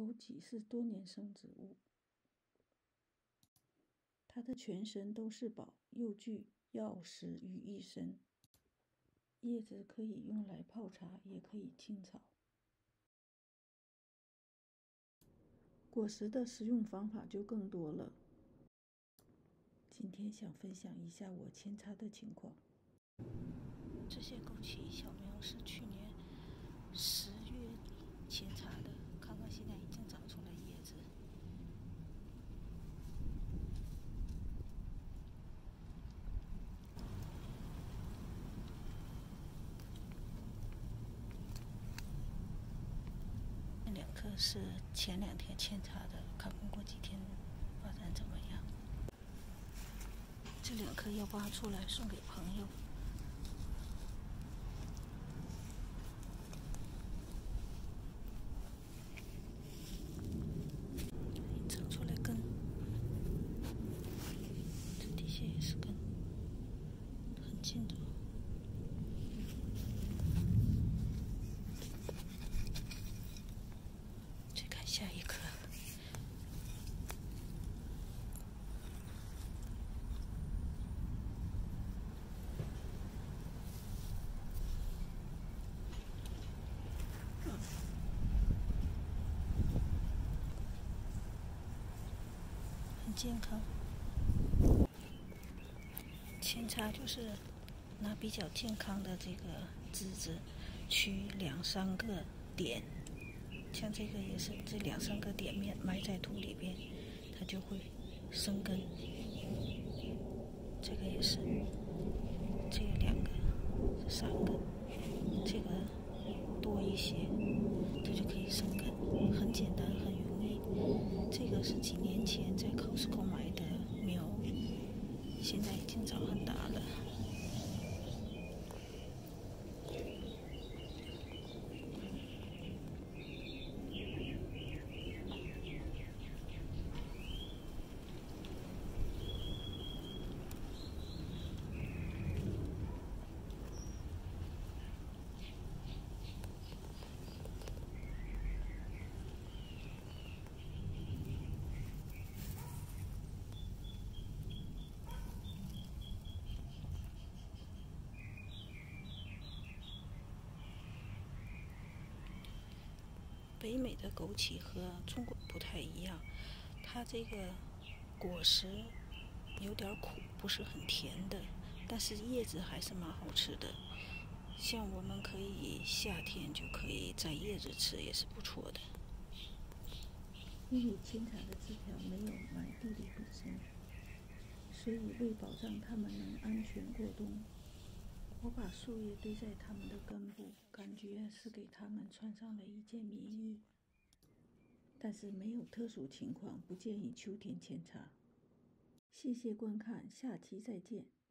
枸杞是多年生植物，它的全身都是宝，又具药食于一身。叶子可以用来泡茶，也可以清炒。果实的食用方法就更多了。今天想分享一下我扦插的情况。这些枸杞小苗是去年10月底扦插的，看看现在已经长出来叶子。这2棵是前2天扦插的，看看过几天发展怎么样。这2棵要挖出来送给朋友。长出来根，这底下也是根，很近的。再看下一棵。很健康。扦插就是拿比较健康的这个枝子，取2-3个点，像这个也是这2-3个点埋在土里边，它就会生根。这个也是，这个2个，这3个，这个多一些，它就可以生根，很简单，很容易。这个是几年前在 Costco 买的苗，现在已经长很大了。北美的枸杞和中国不太一样，它这个果实有点苦，不是很甜的，但是叶子还是蛮好吃的。像我们可以夏天就可以摘叶子吃，也是不错的。因为扦插的枝条没有埋地里本身，所以为保障它们能安全过冬，我把树叶堆在它们的根部，感觉是给它们穿上了一件棉衣。但是没有特殊情况，不建议秋天扦插。谢谢观看，下期再见。